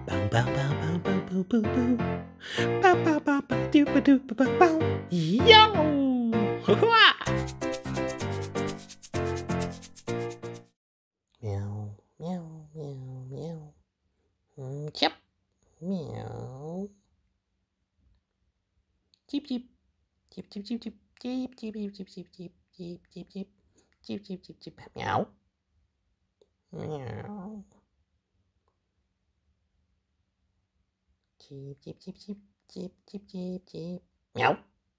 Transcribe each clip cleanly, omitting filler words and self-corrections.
Bow, bow, bow, bow, bow, bow, bow, bow. Bow, bow, bow, bow, doo, ba, doo, ba, ba, bow. Yo! Hoo-ha! Meow, meow, meow, meow. Chip. Meow. Cheep, cheep. Cheep, cheep, cheep, cheep. Cheep, cheep, cheep, cheep, cheep, cheep, cheep, cheep, cheep. Cheep, cheep, cheep, cheep. Meow. Meow. Cheep, cheep, cheep, cheep, cheep, cheep, cheep, cheep. Meow.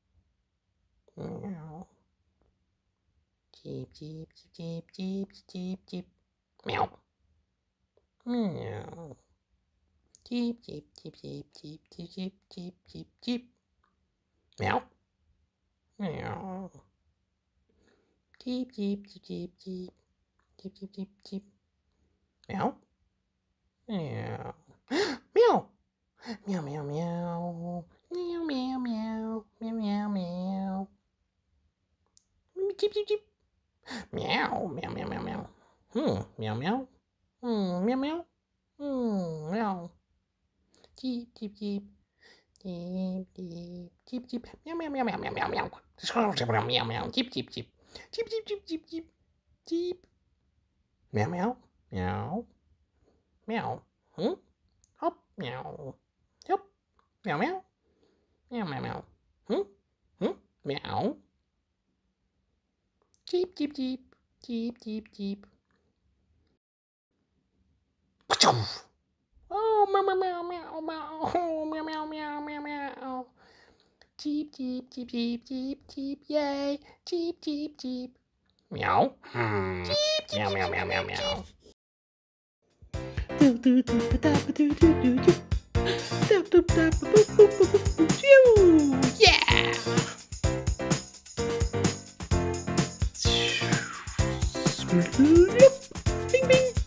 Meow. Cheep, cheep, cheep, cheep, cheep, cheep. Meow. Meow. Cheep, cheep, cheep, cheep, cheep, cheep, cheep, cheep, cheep, cheep. Meow. Meow. Cheep, cheep, cheep, cheep, cheep. Cheep, cheep, cheep, cheep. Meow. Meow. Meow. Meow, meow, meow. Meow, meow, meow. Meow, meow, meow. Cheep, cheep, cheep. Meow, meow, meow, meow, meow. Meow, meow. Meow, meow. Meow. Cheep, cheep, cheep. Cheep, cheep, cheep, cheep. Meow, meow, meow, meow, meow, meow, meow. Meow, meow. Cheep, cheep, cheep. Cheep, cheep, cheep, cheep, cheep. Cheep. Meow, meow. Meow. Meow. Hop. Meow. Hop. Meow, meow. Meow, meow, meow. Meow. Cheep, cheep, cheep. Cheep, cheep, cheep. Oh, meow, meow, meow, meow, meow. Oh, meow, meow, meow, meow, meow. Cheep, cheep, cheep, cheep, cheep, cheep, yay. Cheep, cheep, cheep. Meow. Cheep, cheep, meow, meow, meow, meow, meow. Yeah. Bing, bing.